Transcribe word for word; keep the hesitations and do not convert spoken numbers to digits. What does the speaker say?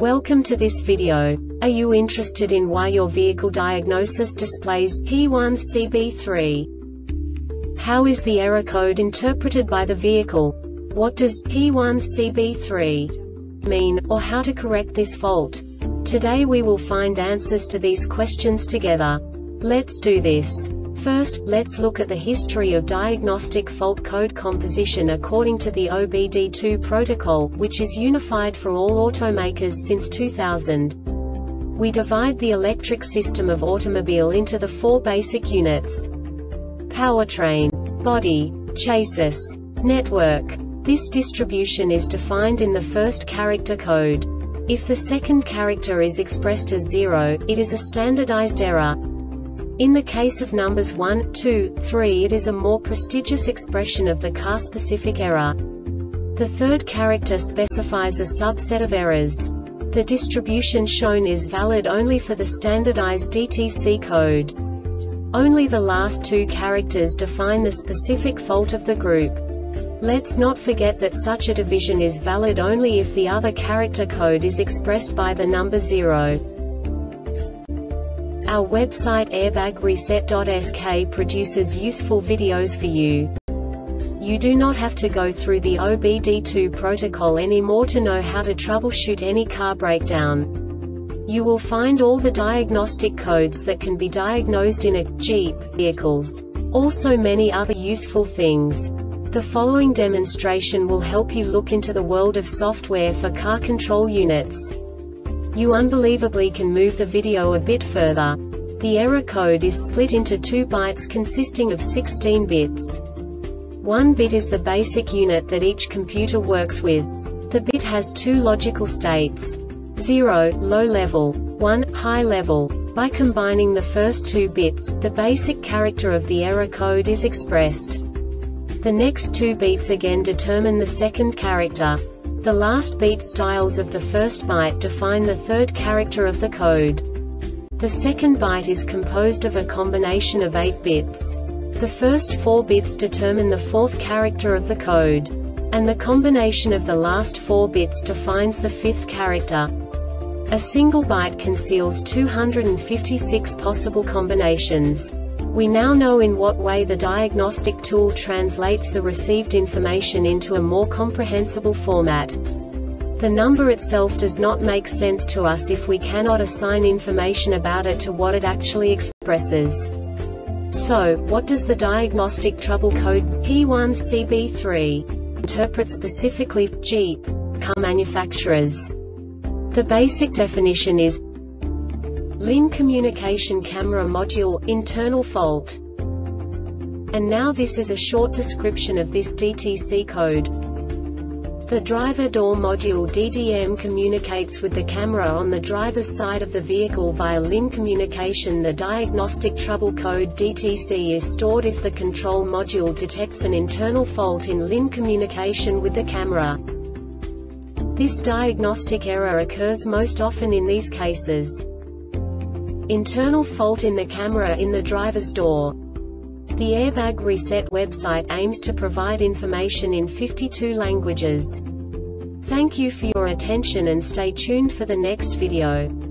Welcome to this video. Are you interested in why your vehicle diagnosis displays P one C B three? How is the error code interpreted by the vehicle? What does P one C B three mean, or how to correct this fault? Today we will find answers to these questions together. Let's do this. First, let's look at the history of diagnostic fault code composition according to the O B D two protocol, which is unified for all automakers since two thousand. We divide the electric system of automobile into the four basic units: powertrain, body, chassis, network. This distribution is defined in the first character code. If the second character is expressed as zero, it is a standardized error. In the case of numbers one, two, three, it is a more prestigious expression of the car-specific error. The third character specifies a subset of errors. The distribution shown is valid only for the standardized D T C code. Only the last two characters define the specific fault of the group. Let's not forget that such a division is valid only if the other character code is expressed by the number zero. Our website airbag reset dot S K produces useful videos for you. You do not have to go through the O B D two protocol anymore to know how to troubleshoot any car breakdown. You will find all the diagnostic codes that can be diagnosed in a Jeep vehicles. Also many other useful things. The following demonstration will help you look into the world of software for car control units. You unbelievably can move the video a bit further. The error code is split into two bytes consisting of sixteen bits. One bit is the basic unit that each computer works with. The bit has two logical states: zero, low level, one, high level. By combining the first two bits, the basic character of the error code is expressed. The next two bits again determine the second character. The last beat styles of the first byte define the third character of the code. The second byte is composed of a combination of eight bits. The first four bits determine the fourth character of the code. And the combination of the last four bits defines the fifth character. A single byte conceals two hundred fifty-six possible combinations. We now know in what way the diagnostic tool translates the received information into a more comprehensible format. The number itself does not make sense to us if we cannot assign information about it to what it actually expresses. So, what does the diagnostic trouble code P one C B three interpret specifically for Jeep car manufacturers? The basic definition is L I N communication camera module, internal fault. And now this is a short description of this D T C code. The driver door module D D M communicates with the camera on the driver's side of the vehicle via L I N communication. The diagnostic trouble code D T C is stored if the control module detects an internal fault in L I N communication with the camera. This diagnostic error occurs most often in these cases: internal fault in the camera in the driver's door. The Airbag Reset website aims to provide information in fifty-two languages. Thank you for your attention and stay tuned for the next video.